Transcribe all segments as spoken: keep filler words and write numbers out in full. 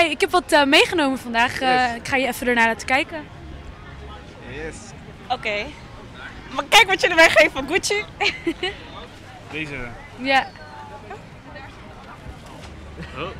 Hey, ik heb wat uh, meegenomen vandaag. Uh, Yes. Ik ga je even ernaar laten kijken. Yes. Oké. Okay. Maar kijk wat jullie mij geven van Gucci. Deze. Ja. Oh. Okay.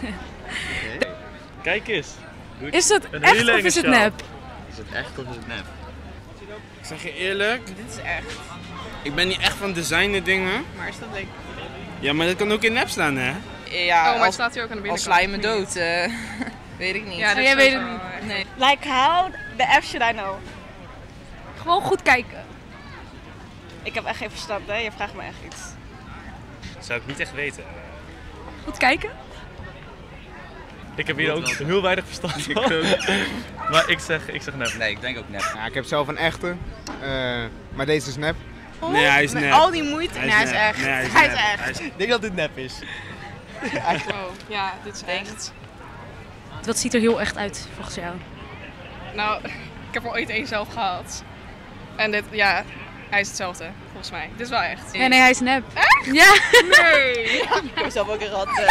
Kijk eens. Is het Een echt hele of enge is het sjaal. nep? Is het echt of is het nep? Ik zeg je eerlijk, Dit is echt. ik ben niet echt van designer dingen. Maar is dat leuk? Ja, maar dat kan ook in nep staan, hè? Ja, Oh, maar het als, staat hier ook aan de als binnenkant. sla je me dood, uh, weet ik niet. Ja, Oh, dit jij is weet sowieso het wel echt. nee. Like how the F should I know? Gewoon goed kijken. Ik heb echt geen verstand, hè? Je vraagt me echt iets. Zou ik niet echt weten. Goed kijken? Ik heb hier ook heel weinig verstand van. Maar ik zeg, ik zeg nep. Nee, ik denk ook nep. Ja, ik heb zelf een echte, uh, maar deze is nep. Nee, hij is Met nep. al die moeite. Hij nee, hij is nep. echt. Nee, hij is hij is nep. echt. Hij is- Ik denk dat dit nep is. Oh, ja, dit is echt. Wat ziet er heel echt uit volgens jou? Nou, ik heb er ooit één zelf gehad. En dit, ja, hij is hetzelfde, volgens mij. Dit is wel echt. Nee, nee, hij is nep. Echt? Ja. Nee. Ik heb zelf ook een rat. Uh,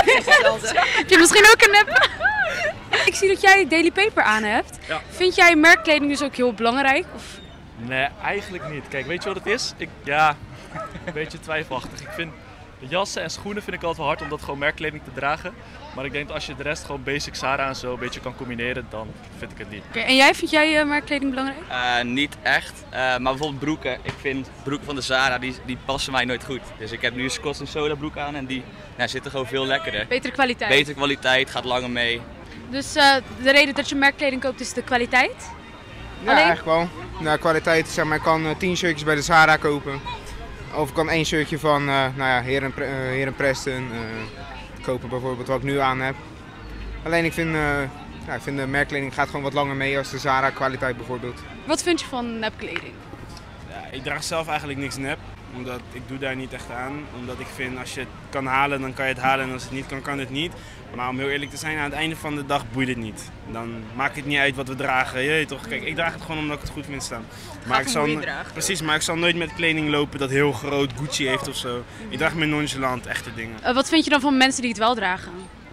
Heb je misschien ook een nep? Ik zie dat jij Daily Paper aan hebt. Ja. Vind jij merkkleding dus ook heel belangrijk? Of... Nee, eigenlijk niet. Kijk, weet je wat het is? Ik, ja, een beetje twijfelachtig. Ik vind jassen en schoenen vind ik altijd wel hard om dat gewoon merkkleding te dragen. Maar ik denk dat als je de rest gewoon basic Zara en zo een beetje kan combineren, dan vind ik het niet. Oké, en jij, vind jij uh, merkkleding belangrijk? Uh, niet echt, uh, maar bijvoorbeeld broeken. Ik vind broeken van de Zara, die, die passen mij nooit goed. Dus ik heb nu een Scotch en Soda broek aan en die nou, zitten gewoon veel lekkerder. Betere kwaliteit. Betere kwaliteit, gaat langer mee. Dus uh, de reden dat je merkkleding koopt is de kwaliteit? Ja, Alleen? eigenlijk wel. Nou, kwaliteit, zeg maar, ik kan uh, tien shirtjes bij de Zara kopen. Of ik kan één shirtje van, uh, nou ja, Heren, uh, Heren Preston uh, kopen bijvoorbeeld, wat ik nu aan heb. Alleen ik vind, uh, ja, ik vind de merkkleding gaat gewoon wat langer mee als de Zara kwaliteit bijvoorbeeld. Wat vind je van nepkleding? Ja, ik draag zelf eigenlijk niks nep, omdat ik doe daar niet echt aan. Omdat ik vind, als je het kan halen, dan kan je het halen en als het niet kan, kan het niet. Maar om heel eerlijk te zijn, aan het einde van de dag boeit het niet. Dan maakt het niet uit wat we dragen. Je weet toch? Kijk, ik draag het gewoon omdat ik het goed vind staan. Maar ik zal, precies, maar ik zal nooit met kleding lopen dat heel groot Gucci heeft of zo. Ik draag meer nonchalant, echte dingen. Uh, wat vind je dan van mensen die het wel dragen?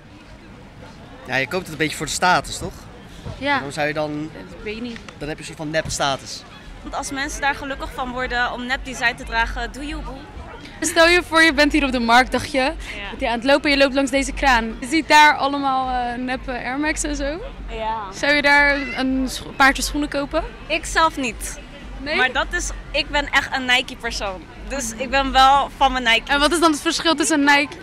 Ja, je koopt het een beetje voor de status, toch? Ja, Waarom zou je dan, dat weet je niet. dan heb je een soort van nep status. Want als mensen daar gelukkig van worden om nepdesign te dragen, doe je boel. Stel je voor, je bent hier op de markt, dacht je. Ja. Dat je aan het lopen en je loopt langs deze kraan. Je ziet daar allemaal uh, neppe Air Max en zo. Ja. Zou je daar een scho- paardje schoenen kopen? Ik zelf niet. Nee? Maar dat is, ik ben echt een Nike persoon. Dus ik ben wel van mijn Nike. En wat is dan het verschil tussen Nike?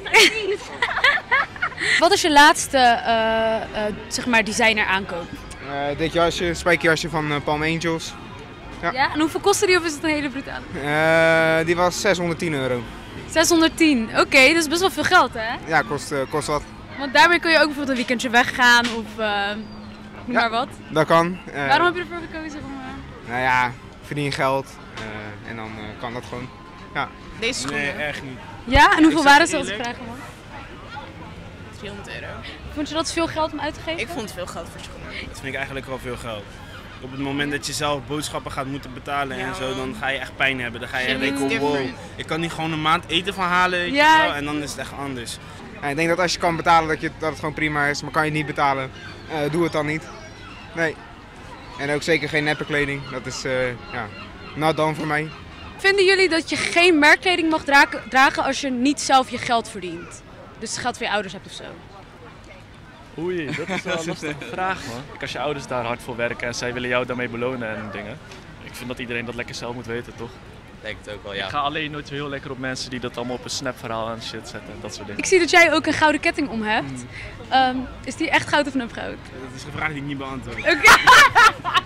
Wat is je laatste uh, uh, zeg maar designer aankoop? Uh, dit jasje, spijkerjasje van uh, Palm Angels. Ja. ja? En hoeveel kostte die of is het een hele brutale? Uh, die was zeshonderdtien euro. zeshonderdtien, oké, okay, dat is best wel veel geld hè? Ja, kost, uh, kost wat. Want daarmee kun je ook bijvoorbeeld een weekendje weggaan of uh, noem Ja. maar wat. Dat kan. Uh, Waarom heb je ervoor gekozen om... Uh... Nou ja, verdien geld uh, en dan uh, kan dat gewoon. Ja. Deze schoenen, Nee, echt niet. Ja, en hoeveel zeg waren ze je als ik eerlijk? vragen mag? tweehonderd euro. Vond je dat veel geld om uit te geven? Ik vond het veel geld voor schoenen. Dat vind ik eigenlijk wel veel geld. Op het moment dat je zelf boodschappen gaat moeten betalen en Ja. zo, dan ga je echt pijn hebben. Dan ga je echt Shit, denken, it's wow, different. ik kan niet gewoon een maand eten van halen, weet je Ja. wel, en dan is het echt anders. Ja, ik denk dat als je kan betalen dat, je, dat het gewoon prima is, maar kan je het niet betalen, uh, doe het dan niet. Nee. En ook zeker geen neppe kleding, dat is uh, ja, not done voor mij. Vinden jullie dat je geen merkkleding mag dra- dragen als je niet zelf je geld verdient? Dus geld van je ouders hebt of zo? Oei, dat is wel een lastige vraag, man. Als je ouders daar hard voor werken en zij willen jou daarmee belonen en dingen. Ik vind dat iedereen dat lekker zelf moet weten, toch? Ik denk het ook wel, Ik ja. ga alleen nooit zo heel lekker op mensen die dat allemaal op een snapverhaal en shit zetten en dat soort dingen. Ik zie dat jij ook een gouden ketting om hebt. Um, is die echt goud of nepgoud? Dat is een vraag die ik niet beantwoord. Oké.